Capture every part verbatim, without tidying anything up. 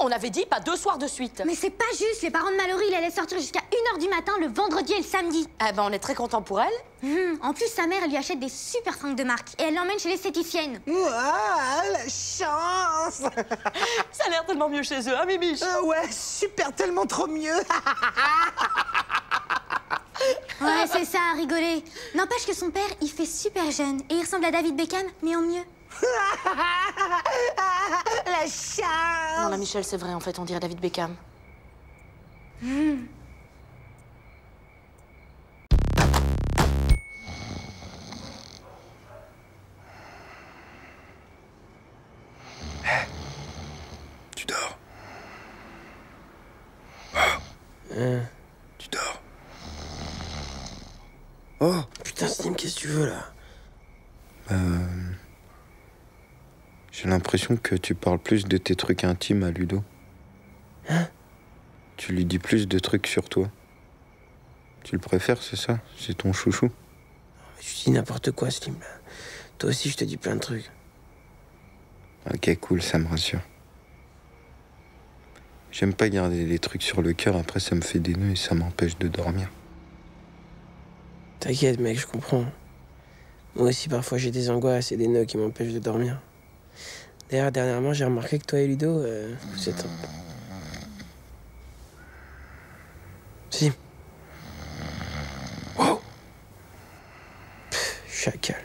on avait dit pas deux soirs de suite. Mais c'est pas juste, les parents de Mallory, ils allaient sortir jusqu'à une heure du matin le vendredi et le samedi. Eh ben, on est très content pour elle. Mmh. En plus, sa mère, elle lui achète des super fringues de marque et elle l'emmène chez l'esthéticienne. Ouah, la chance. Ça a l'air tellement mieux chez eux, hein, Mimiche? Ah ouais, super, tellement trop mieux. Ouais, c'est ça, à rigoler. N'empêche que son père, il fait super jeune et il ressemble à David Beckham, mais en mieux. La chance. Non, la Michel, c'est vrai, en fait, on dirait David Beckham. Mmh. Tu dors. Oh. Hein? Tu dors. Oh, putain, Slim, qu'est-ce que tu veux, là? Euh... J'ai l'impression que tu parles plus de tes trucs intimes à Ludo. Hein? Tu lui dis plus de trucs sur toi. Tu le préfères, c'est ça? C'est ton chouchou? Tu dis n'importe quoi, Slim. Toi aussi, je te dis plein de trucs. Ok, cool, ça me rassure. J'aime pas garder des trucs sur le cœur, après ça me fait des nœuds et ça m'empêche de dormir. T'inquiète, mec, je comprends. Moi aussi, parfois, j'ai des angoisses et des nœuds qui m'empêchent de dormir. D'ailleurs, dernièrement, j'ai remarqué que toi et Ludo, euh, vous êtes... Si. Wow. Pff, chacal.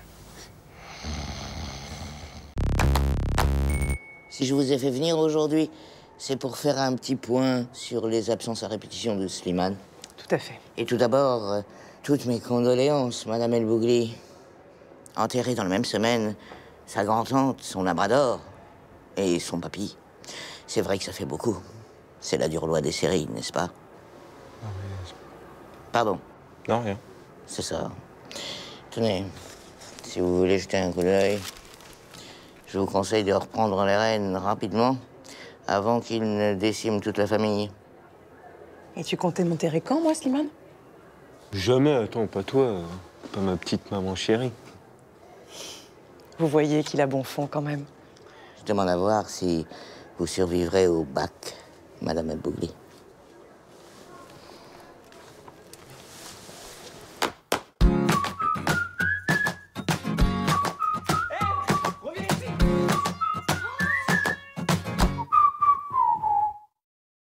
Si je vous ai fait venir aujourd'hui, c'est pour faire un petit point sur les absences à répétition de Slimane. Tout à fait. Et tout d'abord, euh, toutes mes condoléances, Madame El Bougli. Enterrée dans la même semaine, sa grand-tante, son labrador et son papy. C'est vrai que ça fait beaucoup. C'est la dure loi des séries, n'est-ce pas? Non, rien. Pardon? Non, rien. C'est ça. Tenez, si vous voulez jeter un coup d'œil, je vous conseille de reprendre les rênes rapidement, avant qu'il ne décime toute la famille. Et tu comptais m'enterrer quand, moi, Slimane? Jamais, attends, pas toi. Pas ma petite maman chérie. Vous voyez qu'il a bon fond, quand même. Je demande à voir si vous survivrez au bac, Madame El Bougli.